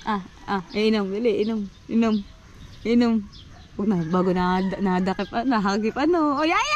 Inom, dali, inom. Huwag na, bago nadakip, nahagip, ano. O, ay!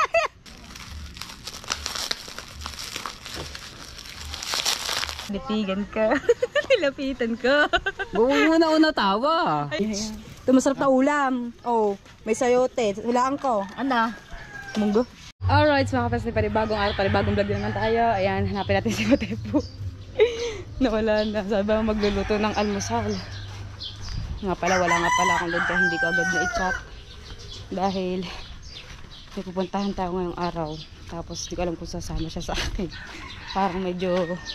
Litigan ka. Lapitan ka. Buong una tawa. Ito masarap na ulam. Oh, may sayote. Hulaan ko. Ano? Munggo. Alright, mga kapatid, panibagong araw, panibagong vlog naman tayo. Ayan, hanapin natin si Matepo. Nawala na. Sabi ba magluluto ng almusal. Nga pala, wala nga pala akong load kaya hindi ko agad na i-chat. Dahil may pupuntahan tayo ngayong araw. Tapos hindi ko alam kung sasama siya sa akin. Parang medyo...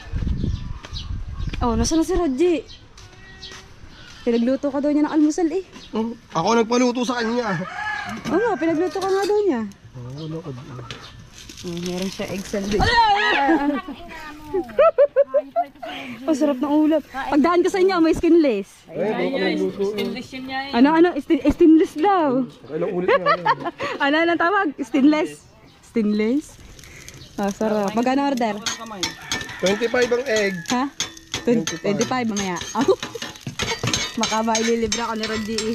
Oh, nasaan na si Rodji? Pinagluto ka daw niya ng almusal eh. Ako nagpaluto sa kanya. Oo nga, pinagluto ka nga daw niya. Meron siya egg sandwich. Oh, sarap ng ulam. Pagdaan ka sa inyo, may skinless. Skinless yun niya eh. Ano? Stainless daw. Ilang ulit niya. Ano ang tawag? Stainless? Stainless? Ah, sarap. Magkano order? 25 ang egg. Ha? 25 mamaya. Makaba ililibra ko ni Rodji eh.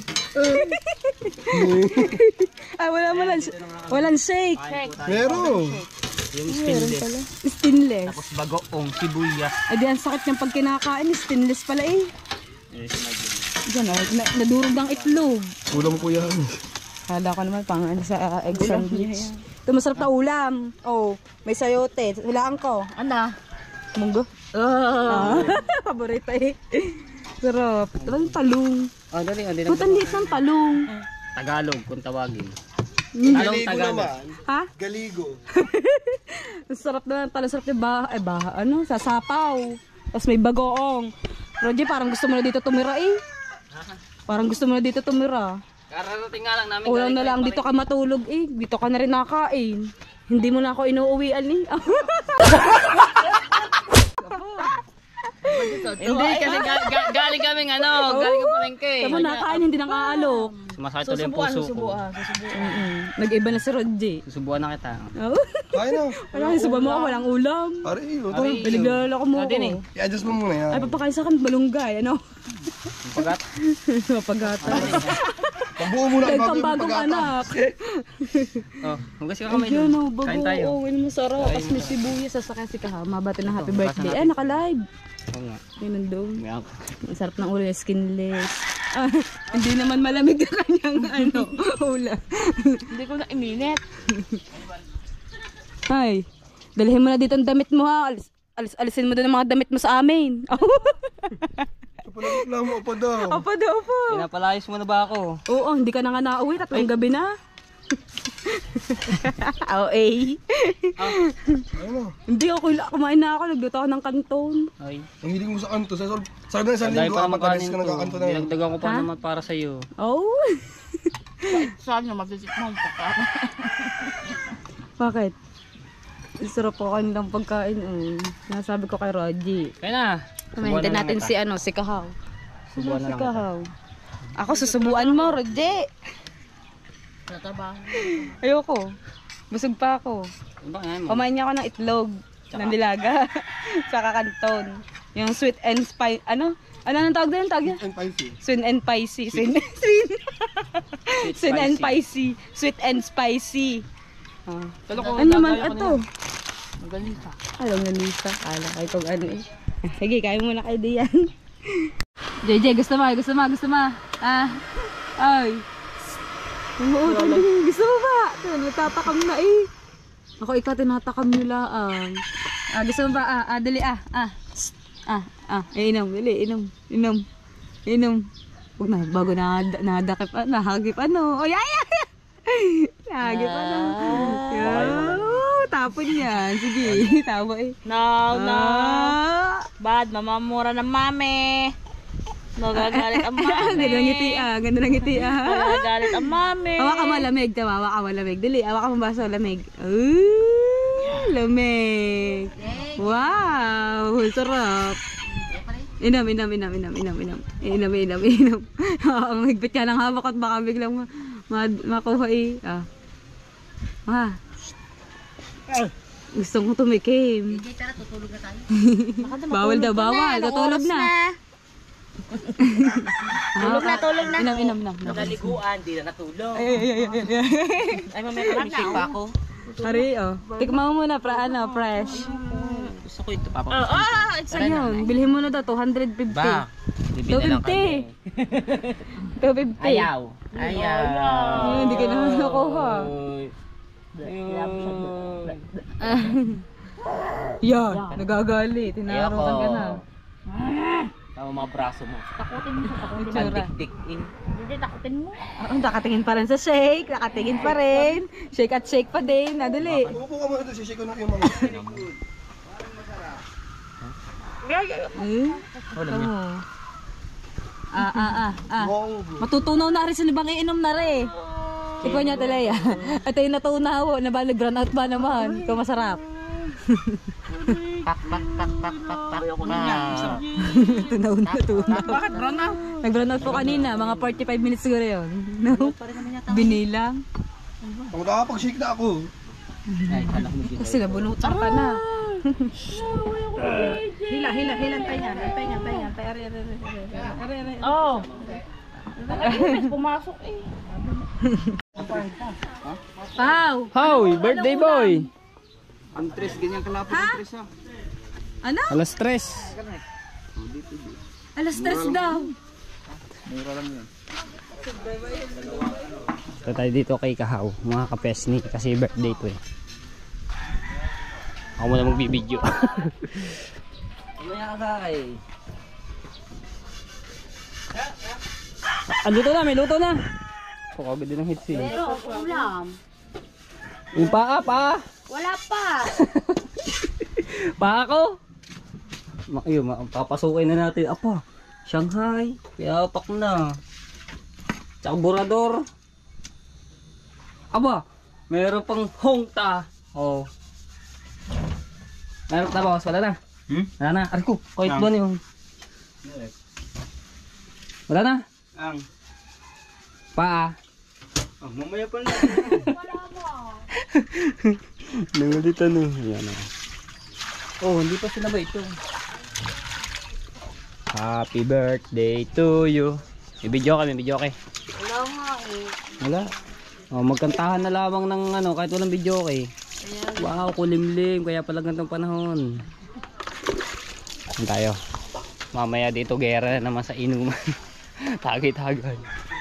Ay, walang shake. Meron. Yung Meron stainless. pala. Stainless. Tapos bagoong sibuyas. Ay, di ang sakit niyang pag kinakain. Stainless pala eh. Diyan oh, nadurog ang itlog. Ulam ko yan. Kala ko naman pang ano sa egg sandwich. Ito masarap na ulam. Oh, may sayote. Hulaan ko. Ano? Munggo. Paborito eh. Sarap. Talagang talong. Oh, dali. Putan liit ng talong. Tagalog kung tawagin. Galigo naman. Ha? Galigo. Ang sarap na talong. Sarap na sasapaw. Tapos may bagoong. Rodji, parang gusto mo na dito tumira eh. Parang gusto mo na dito tumira. Kararating nga lang namin. Ulang na lang dito ka matulog eh. Dito ka na rin nakain. Hindi mo na ako inuuwian eh. Hindi kasi galing kaming galing ka palengke. Tama nakain, hindi nang aalok. Sumasakit tuloy yung puso ko. Nag-iba na si Rodji. Susubuan na kita. Kaya na. Wala, suba mo ako, walang ulam. Pare, Pinaglala ko mo ako. i-adjust mo muna yan. Ay, papakain sa akin, malunggay, ano? Pagat. Mapagata. Pambuo muna Dahil bago pang yung bagong pagkata. anak. Oh, hugas ka kamay Ayun, doon. bago. Kain tayo. Oo, yun masarap. Tapos may sibuyas, sasakay si Kahama. Bati ng happy birthday. Ay, naka-live. Oo nga. Yun nandun. May ako. Ang sarap ng ulo yung skinless. Hindi naman malamig ang kanyang ulam. Hindi ko na iminit. Ay, dalhin mo na dito ang damit mo ha. Alisin mo doon ang mga damit mo sa amin. Pala mo pa daw. Opo daw, opo. Pinapalayos mo na ba ako? Oo, hindi ka na nga nauwi. Tatlong gabi na. Okay. Hindi ako, kumain na ako. Nagluto ako ng kanton. Ay. Ang hiling mo sa kanto. Sabi na isang Dahil linggo, para apat na makanin beses ka ko. nagkakanto na yan. Dinagdagan ko pa Ha? naman para sa'yo. Oh. Saan nyo matitikman pa ka? Bakit? Sarap po kanilang pagkain. Nasabi ko kay Rodji. Kaya na. Kumahintin natin si Kahaw. Subuan na Si lang kita. Kahaw. Ako susubuan mo, Rodji. Natabaho. Ayoko. Busog pa ako. Ano ba nga mo? Kumain niya ako ng itlog. Ng dilaga. Tsaka kanton. Yung sweet and spicy. Ano nang tawag doon? Tawag And spicy. Sweet and spicy. Sweet and spicy. Sweet and spicy. Ano naman ito? Magalita. Alam na Lisa. Alam kayo kung ano eh. Sige, kaya muna kayo diyan. JJ, gusto mo? Ay. Oo, gusto mo ba? Nagtatakam na eh. Ako ikaw tinatakam nila. Gusto mo ba? Dali inom, dali, inom. Huwag na, bago nadakip, nahagip, ano. O, ay! Nahagip, ano. Tapon yan. Sige, tawa eh. No. Bad, mamamura ng mami. Nagagalit ang mami. Ganda ng ngiti. Nagagalit ang mami. Hawa ka malamig, hawa ka malamig. Dali, hawa ka mabaso lamig. Lamig. Wow, sarap. Inom. Ang higpit ka ng hawak at baka biglang makuha eh. Gusto mo tumikim. Tara, tutulog na tayo. Bawal daw, bawal. Tutulog na. Tulog na, tulog na. Inom na. Naliguan, di na natulog. Ay. Ay, mamaya kami shake pa ako. Hari, oh. Tikman mo muna, fresh. Gusto ko ito, papa. Ayun, bilhin mo na daw, 250. Ba, bibili na lang kami. 250. Ayaw. Ay, hindi ka naman nakuha. Yan, nagagalit. Tinarutan ka na. Tama mga braso mo. Takutin mo. Pandik-dik in. Hindi, takutin mo. Nakatingin pa rin sa shake. Nakatingin pa rin. Shake at shake pa din. Nadali. Umupo ka muna doon, sisik ko na yung mga. Wow. Matutunaw na rin sa ibang iinom na rin. Ikaw niya talaya. At yung natunaw, nabalag run out ba naman? Ikaw masarap. Pak. Tunaw na. Bakit brown na? Nag-run out po kanina, mga 45 minutes siguro yun. No? Binilang. Ang nakapag-shake na ako. Ay, kala ko may Kasi nabunutan ka na. Hilan tayo yan. Oh. Pumasok eh. Pau! Hoy, birthday boy! Ang tres, ganyan kalapit ang tres ha. Ano? Alas 3. Alas 3 daw. Ito tayo dito kay Kahaw, mga kapesni, kasi birthday to eh. Ako muna magbibideo. Mamaya ka sa akin. Luto na, may luto na. Pagkagod din ang hits eh. Pero, ulam. Yung paa. Wala pa. Paa ko. Papasukin na natin. Apa, Shanghai. Piyapak na. Tsaka Borador. Aba, meron pang Hongta. Oh. Meron na ba? Wala na. Wala na. Aray ko, kahit doon yung. Wala na. Ang. Paa. Mamaya pa na. Nangulitan no. Ayan na. Oh, hindi pa sila ba ito? Happy birthday to you. May video ka. Wala nga eh. Wala. Oh, magkantahan na lamang ng ano, kahit walang video okay. Wow, kulimlim. Kaya pala gantong panahon. Ano tayo? Mamaya dito gera naman sa inuman. Tagay-tagay.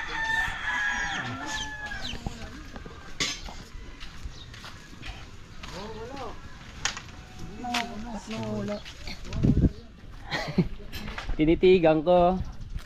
Tinitigan ko.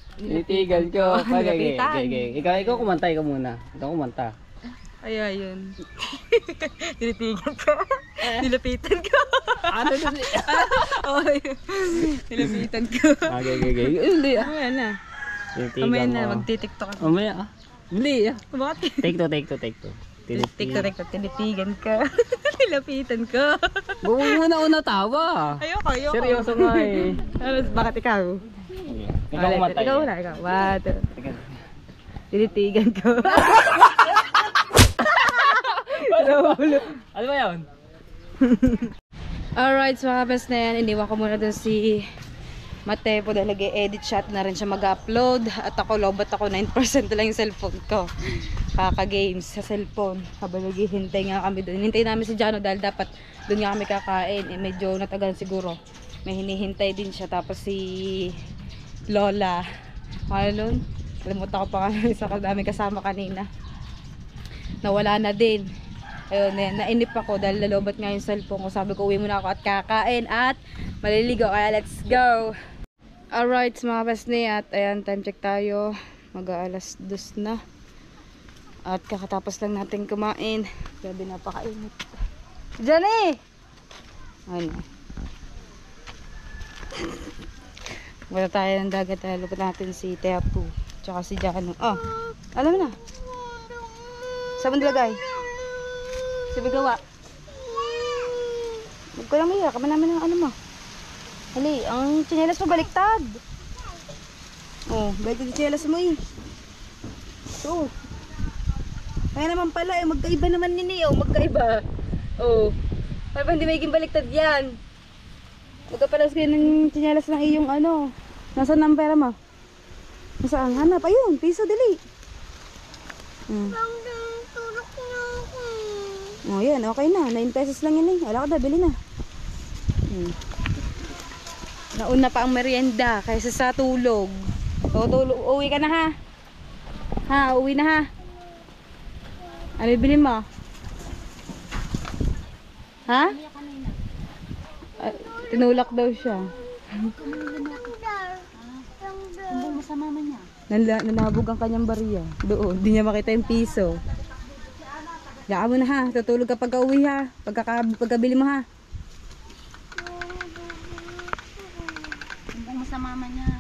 Okay. Ikaw kumanta, ikaw muna. Ikaw kumanta. Ayun. Tinitigan ko. Nilapitan ko. Ano na? Oy. Nilapitan ko. Okay. Hindi ah. Mamaya na. Tinitigan Mamaya mo. na, magtitiktok ako. Mamaya ah. Hindi ah. Bakit? Take two. Tiktok, tinitigan ka. Nilapitan ko. Huwag mo na una tawa. Ayoko. Seryoso nga eh. Bakit ikaw? Ikaw kumanta. Ikaw na, ikaw. Tinitigan ko. Ano ba yun? Alright, so mga best na yan. Iniwan ko muna dun si Matepo dahil nag-edit shot na rin siya mag-upload. At ako, lobot ako, 9% lang yung cellphone ko. Kaka-games sa cellphone. Habang naghihintay nga kami doon. Hinintay namin si Jano dahil dapat doon nga kami kakain. Medyo natagal siguro. May hinihintay din siya. Tapos si Lola. Ano? Kalimutan ko pa kami sa daming kasama kanina. Nawala na din. Ayun, nainip ako dahil lalobot nga yung cellphone ko. Sabi ko, uwi muna ako at kakain at maliligo. Kaya let's go! Alright, mga besne, at ayan, time check tayo. Mag-aalas 2 na. At kakatapos lang natin kumain. Grabe, napakainit. Johnny! Ano? Wala tayo ng dagat. Lupot natin si Teapu. Tsaka si Jano. Oh, alam mo na. Saan mo nilagay? Sabi gawa. Huwag ko lang iya. Kama namin ng ano mo. Hali, ang tsinelas mo baliktad. Oh, baliktad yung tsinelas mo eh. So. Kaya naman pala eh. Magkaiba naman nini. Oh, magkaiba. Oh. Kaya ba hindi magiging baliktad yan? Magkapalas kayo ng tsinelas ng iyong ano. Nasaan ang pera mo? Saan? Hanap. Ayun, piso, dali. Oh, yan. Okay na. 9 pesos lang yun eh. Wala ka na, bili na. Nauna pa ang merienda kaysa sa tulog. O, uwi ka na ha. Ha, uwi na ha. Ano bili mo? Ha? Tinulak daw siya. Nanabog ang kanyang bariya. Doon, hindi niya makita yung piso. Yaan mo na ha, tutulog ka pagka uwi ha. Pagkabili mo ha. Sumbong mo sa mama niya.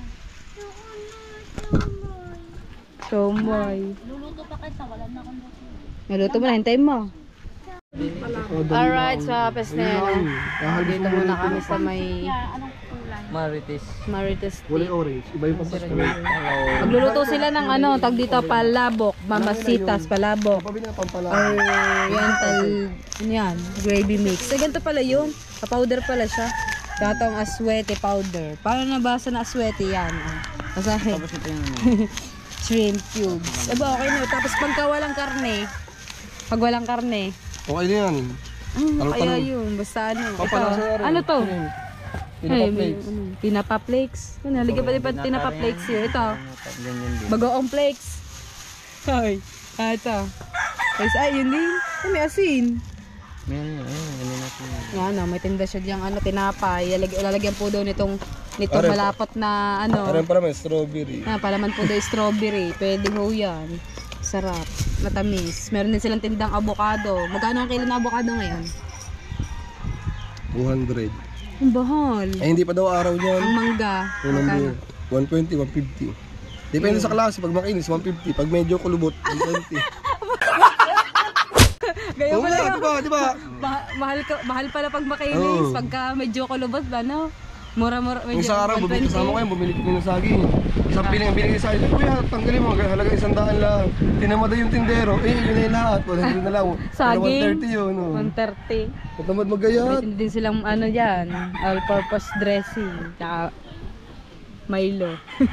Shomoy. Luluto pa kita, wala na akong luto. Naluto mo na, hintayin mo. Alright, so hapes na yan. Dito muna kami sa may Anong kulay? Marites. Street. orange. Iba yung pasas ko. Magluluto sila ng ano, tag dito palabok, mamasitas, palabok. Pabili na pampala. Oriental, ano yan, gravy mix. So, ganito pala yun. Pa-powder pala siya. Datong aswete powder. Paano nabasa na aswete yan? Basahin. Tapos ito yung Shrimp cubes. Aba, okay na. Tapos pagka walang karne, pag walang karne, Okay na yan. kaya yun. Basta ano. Ito. Papalasa rin. Ano to? Pinapa-flakes. Tinapa flakes. Nalagyan pa din pa tinapa flakes yun. Ito. ganyan din. Bagoong flakes. Ay. Ito. Guys, ay, yun din. Ay, may asin. Meron yun. Ayun natin. Yan, may tinda siya diyang ano, tinapay. Ilalagyan po daw nitong malapot na ano. Aram para may strawberry. Palaman po daw strawberry. Pwede ho yan. Sarap. Matamis. Meron din silang tindang avocado. Magkano ang kilo ng avocado ngayon? 200. Ang bahal. Ay, hindi pa daw araw niyan. Ang mangga. Unang Magkano? 120, 150. Depende sa klase. Pag makinis, 150. Pag medyo kulubot, 120. Gaya Oo pala nga, yun. diba? Mahal pala pag makinis. Oo. Pagka medyo kulubot ba, no? Mura-mura. Yung sa araw, bumili kasama ko yan, bumili ko ng saging. Isang piling ang binigay sa akin. Kuya, tanggalin mo, halaga 100 lang. Tinamad yung tindero. Eh, yun na yung lahat. 100 na lang. Saging? 130 yun. Oh. 130. Natamad magayat. Meron din silang ano dyan, all-purpose dressing. Tsaka Milo.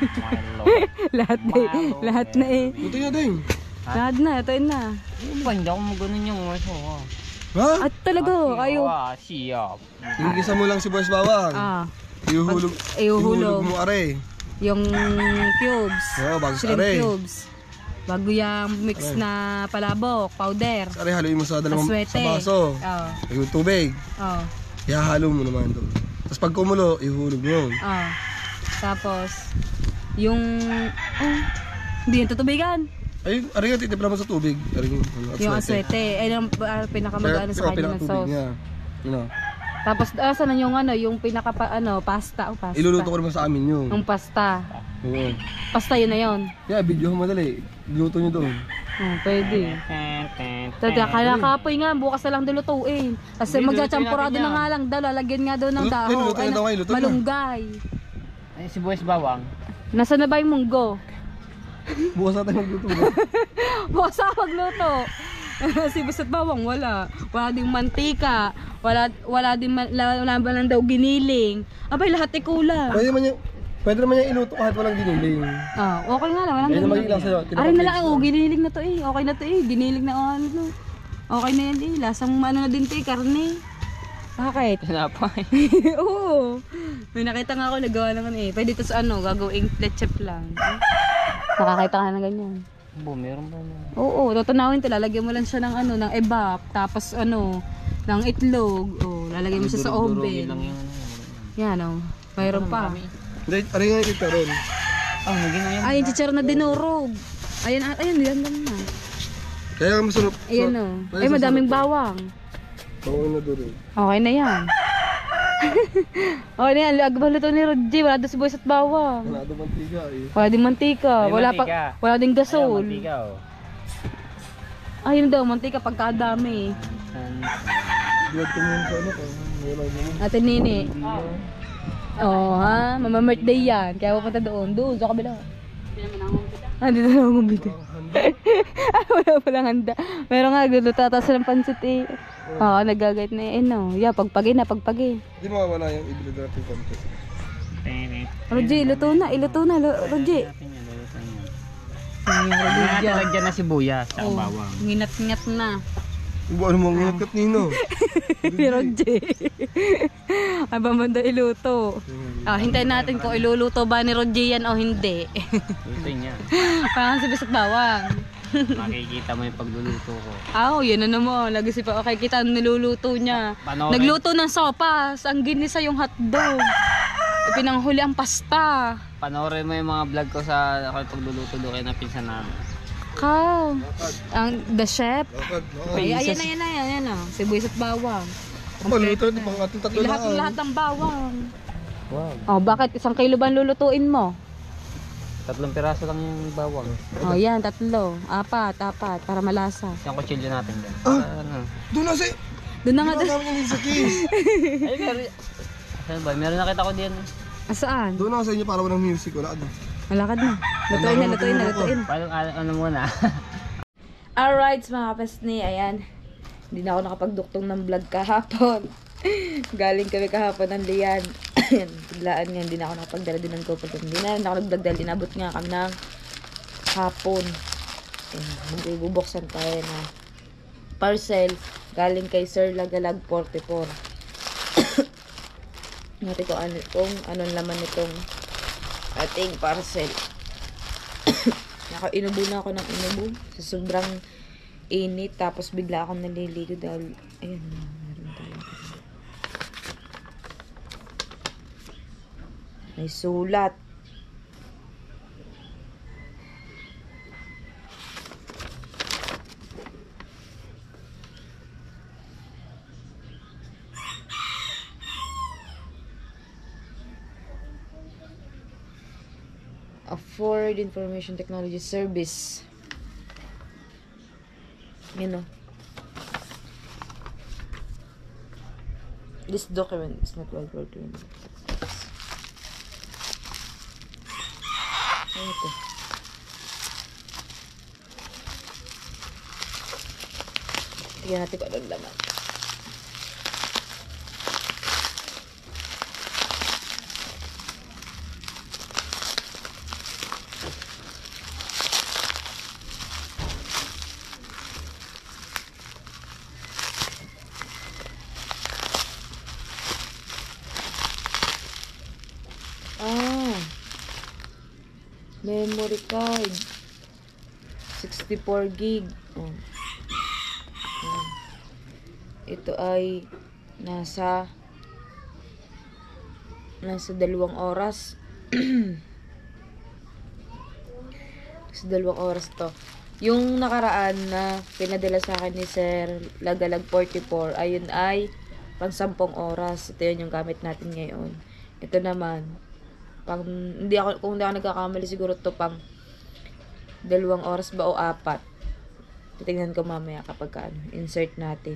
lahat na eh. Lahat na eh. Buti nga din. Lahat na, ito na. Hindi ako maganon yung waso. Ha? At talaga, ayo. Siyap. Gigisa mo lang si Boss Bawang. Ihuhulog. Ihulog. mo are. Yung cubes. Oo, bago sa Shrimp are. cubes. Bago yung mix na palabok, powder. Are, haluin mo sa dalawang Aswete. sa baso. Oo. Yung tubig. Oo. Ihahalo mo naman doon. Tapos pag kumulo, ihulog mo. Oo. Tapos, yung... hindi yung tutubigan. Ay, are nga, titipla mo sa tubig. Are Yung aswete. Ay, yung pinakamagano sa kanya ng sauce. Niya. You know. Tapos, saan na yung ano, yung pinaka pasta. Pasta. Iluluto ko naman sa amin yun. Yung pasta. Oo. Pasta yun na yun. Yeah, video mo madali. Luto nyo doon. Pwede. Kaya kapoy nga, bukas na lang dilutuin. Kasi magsachampurado na nga lang daw, lalagyan nga daw ng dahon. Luto na daw kayo, luto na. Malunggay. Ay, si Boys Bawang. Nasaan na ba yung munggo? Bukas natin magluto. Bukas na magluto. Si Basta't Bawang wala. Wala ding mantika. Wala ba lang daw giniling. Abay, lahat ay kulang. Pwede naman yung iluto kahit walang giniling. Okay nga lang, walang Ayun naman giniling. ilang sa'yo. Aray na lang, giniling na to eh. Okay na to eh. Giniling na ano. Okay na yan eh. Lasang ano na din to eh, karne. Bakit? Tinapay. Oo. May nakita nga ako, nagawa naman eh. Pwede to sa ano, gagawing lechep lang. Nakakita ka na ganyan. Meron ba na? Oo, tutunawin to. Lalagyan mo lang siya ng ano, ng ebap. Tapos ano, ng itlog. Lalagyan mo siya sa oven. Lang yung Yan o. Mayroon pa. Hindi, aray nga yung chicharon. naging ngayon. Ay, yung chicharon na dinurog. Ayan, yan na. Kaya masarap. Ayan o. Ay, madaming bawang. Oo na doon. Okay na yan. Okay na yan. Agbaluto ni Rodji. Wala doon si Boys at Bawang. Wala doon mantika eh. Wala din mantika. Wala din gasol. Ayun daw, mantika pagkadami. Buwad ko muna sa ano ka. Ate Nini. Ha? Mama-birthday yan. Kaya pupunta doon. Doon, sa kabila. Dito na akong bida. Wala palang handa. Meron nga, lutataas ng pansit eh. Nagagayat na eh. Yeah, pagpagi. Hindi mawawala yung ibili natin konti. Roji, iluto na. Roji. Nakatalagyan na sibuyas sa bawang. Nginat-ngat na. Ano mo ang kat nino? Pero J. Ay ba man daw iluto? Hintayin natin kung iluluto ba ni Roger yan o hindi. Ito niya. Parang si Bisat Bawang. Makikita mo yung pagluluto ko. Yan na naman. Lagi si pa okay kita niluluto niya. Panoorin. Nagluto ng sopas. Ang ginisa yung hotdog. Pinanghuli ang pasta. Panoorin mo yung mga vlog ko sa ako pagluluto doon kayo na pinsan namin. Kao. Ang the chef. Ay, Ayan na. Sibuyas at bawang. paluto ito pang ating tatlo na. Lahat ng bawang. Wow. Bakit? 1 kilo ba ang lulutuin mo? 3 piraso lang yung bawang. Yan, 3. 4, para malasa. Yung kutsilyo natin dyan. Ano? Doon na si... Doon na nga. Doon namin yung sa kiss. Ay, meron. Saan ba? Meron nakita ko din. Saan? Doon na sa inyo para walang music. Wala doon. Malakad na. Lutuin. Paano ano muna? Alright, mga kapasni, ayan. Hindi na ako nakapagduktong ng vlog kahapon. Galing kami kahapon ng Lian. Ayan, biglaan nga, hindi na ako nakapagdala din ng GoPro. Hindi na rin ako nag-vlog dahil inabot nga kami ng hapon. Ayan, magbubuksan tayo na parcel galing kay Sir Lagalag 44. Natin kung anong laman nitong ating parcel. Inubo na ako ng inubo sa sobrang init, tapos bigla akong naliligo dahil ayun na, meron tayo. May sulat. Ford Information Technology Service. Yan o. This document is not well for doing. Ano ito? Tignan natin kung anong laman. Memory card 64 gig. Ito ay nasa 2 oras. Sa 2 oras to. Yung nakaraan na pinadala sa akin ni Sir Lagalag 44, ayun ay pang 10 oras. Ito yun yung gamit natin ngayon. Ito naman kung hindi ako nagkakamali, siguro to pang 2 oras ba o 4. Titingnan ko mamaya kapag insert natin.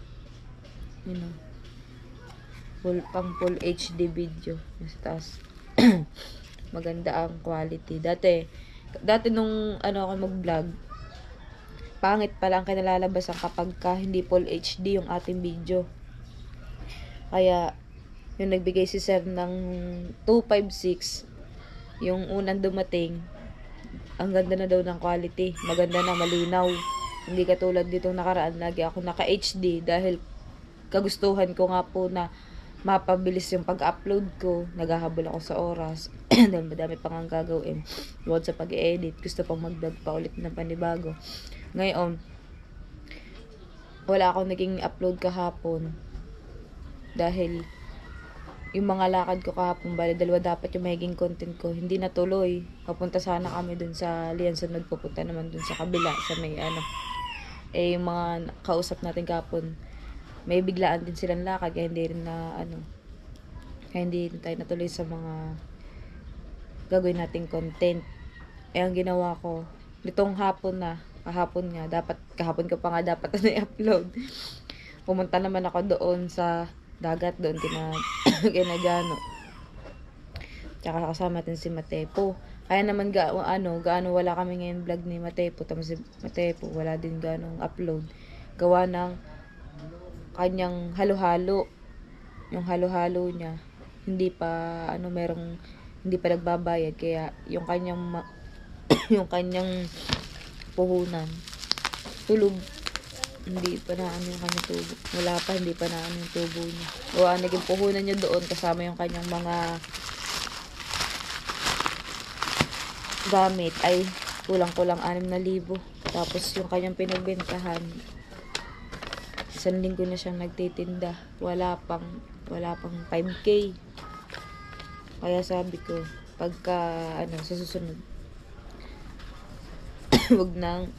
Pang full HD video nasa taas. Maganda ang quality. Dati nung ako mag-vlog, pangit pala ang kinalalabasan kapag hindi full HD yung ating video. Kaya yung nagbigay si Sir ng 256, yung unang dumating, ang ganda na daw ng quality, maganda na, malinaw. Hindi katulad dito nakaraan, lagi ako naka-HD dahil kagustuhan ko nga po na mapabilis yung pag-upload ko. Naghahabol ako sa oras dahil madami pang ang gagawin. Bukod sa pag-edit, gusto pang mag-vlog pa ulit ng panibago. Ngayon, wala akong naging upload kahapon dahil yung mga lakad ko kahapon, bali 2 dapat yung magiging content ko, hindi natuloy. Papunta sana kami dun sa Lian, sunod pupunta naman dun sa kabila, sa may yung mga kausap natin kahapon, may biglaan din silang lakad, kaya hindi rin kaya hindi tayo natuloy sa mga gagawin nating content. Ang ginawa ko, nitong kahapon ko pa nga dapat i-upload. Pumunta naman ako doon sa dagat, doon kinagano. Tsaka kasama natin si Matepo. Kaya naman gaano wala kami ngayon vlog ni Matepo. Tapos si Matepo wala din ganong upload. Gawa ng kanyang halo-halo. Yung halo-halo niya hindi pa hindi pa nagbabayad, kaya yung kanyang yung kanyang puhunan. Tulog. Hindi pa na ano yung kanyang tubo. Wala pa, hindi pa na ano yung tubo niya. O naging puhunan niya doon kasama yung kanyang mga gamit ay kulang-kulang 6,000. Tapos yung kanyang pinagbentahan, 1 linggo na siyang nagtitinda. Wala pang 5K. Kaya sabi ko, pagka sa susunod, wag nang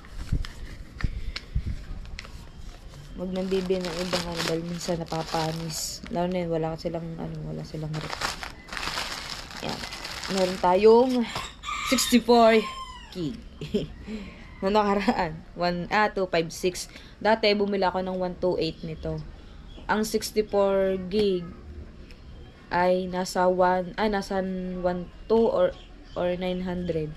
bibili ng ibang dahil minsan napapanis. Lalo na yun, wala silang rep. Yan. Meron tayong 64 gig. Noong nakaraan, 256. Dati, bumili ako ng 128 nito. Ang 64 gig ay nasa 12 or 900.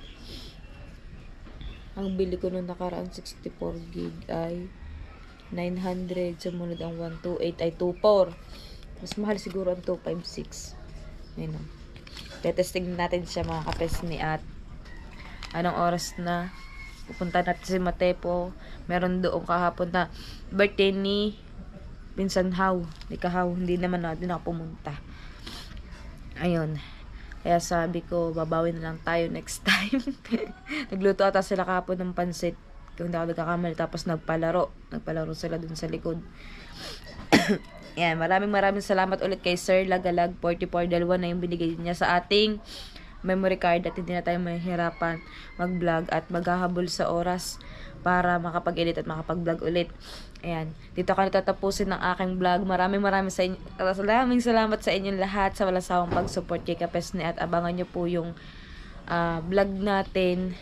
Ang bili ko noong nakaraan 64 gig ay 900. Sumunod ang 128 ay 24. Mas mahal siguro ang 256. Ayun o. Tetesting natin siya mga kapesni at anong oras na pupunta natin si Matepo. Meron doon kahapon na birthday ni Pinsan How. Ni Kahaw. Hindi naman natin ako pumunta. Ayun. Kaya sabi ko, babawi na lang tayo next time. Nagluto ata sila kahapon ng pansit. Kung hindi ako nagkakamali. Tapos nagpalaro. Nagpalaro sila dun sa likod. Yan. Maraming salamat ulit kay Sir Lagalag 44 dalawa na yung binigay niya sa ating memory card at hindi na tayo mahihirapan mag-vlog at maghahabol sa oras para makapag-edit at makapag-vlog ulit. Ayan. Dito ka natatapusin ng aking vlog. Maraming salamat sa inyong lahat sa walang sawang pag-support kay Kapesni at abangan nyo po yung vlog natin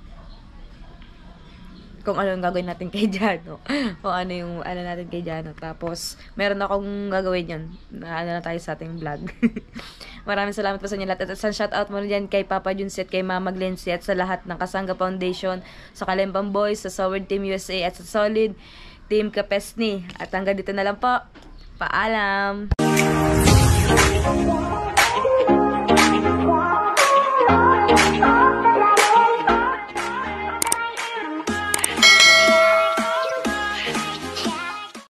kung ano yung gagawin natin kay Jano. Kung ano yung natin kay Jano. Tapos, meron akong gagawin yun. Na tayo sa ating vlog. Maraming salamat po sa inyo lahat. At isang shoutout mo dyan kay Papa Junsi at kay Mama Glency at sa lahat ng Kasangga Foundation, sa Kalembang Boys, sa Soward Team USA at sa Solid Team Kapesni. At hanggang dito na lang po. Paalam!